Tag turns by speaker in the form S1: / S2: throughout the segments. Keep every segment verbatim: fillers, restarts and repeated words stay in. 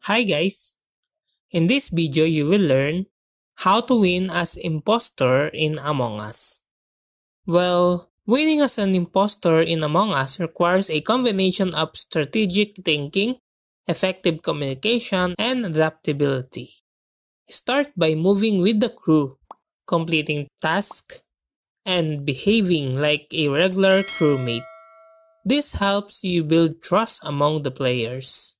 S1: Hi guys! In this video you will learn how to win as impostor in Among Us. Well, winning as an impostor in Among Us requires a combination of strategic thinking, effective communication, and adaptability. Start by moving with the crew, completing tasks, and behaving like a regular crewmate. This helps you build trust among the players.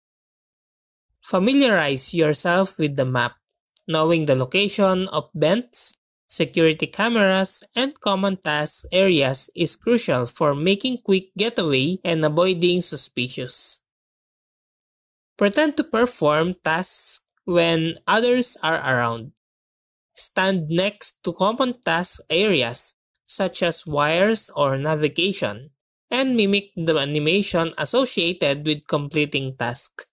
S1: Familiarize yourself with the map. Knowing the location of vents, security cameras, and common task areas is crucial for making quick getaway and avoiding suspicious. Pretend to perform tasks when others are around. Stand next to common task areas such as wires or navigation, and mimic the animation associated with completing tasks.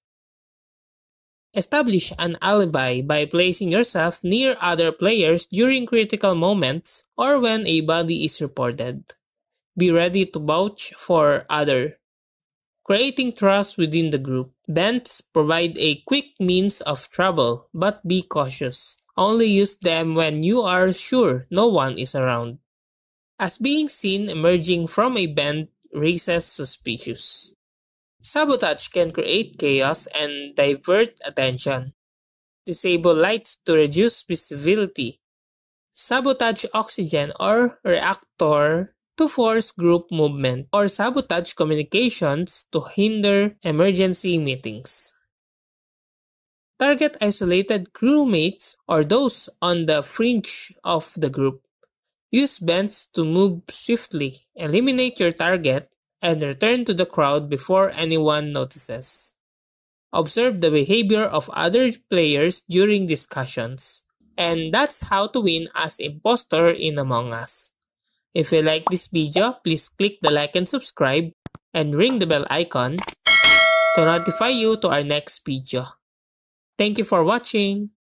S1: Establish an alibi by placing yourself near other players during critical moments or when a body is reported. Be ready to vouch for others. Creating trust within the group. Vents provide a quick means of travel, but be cautious. Only use them when you are sure no one is around, as being seen emerging from a vent raises suspicious. Sabotage can create chaos and divert attention. Disable lights to reduce visibility. Sabotage oxygen or reactor to force group movement, or sabotage communications to hinder emergency meetings. Target isolated crewmates or those on the fringe of the group. Use vents to move swiftly, eliminate your target, and return to the crowd before anyone notices. Observe the behavior of other players during discussions. And that's how to win as impostor in Among Us. If you like this video, please click the like and subscribe and ring the bell icon to notify you to our next video. Thank you for watching.